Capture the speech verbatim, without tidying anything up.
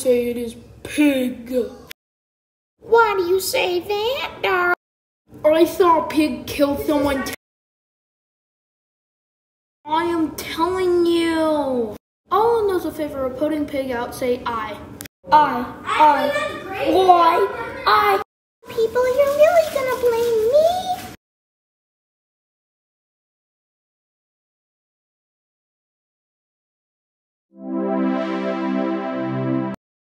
say it is pig. Why do you say that, darling? I saw a pig kill someone. I am telling you. All who knows a favor of putting pig out, say I. I, I, why, I,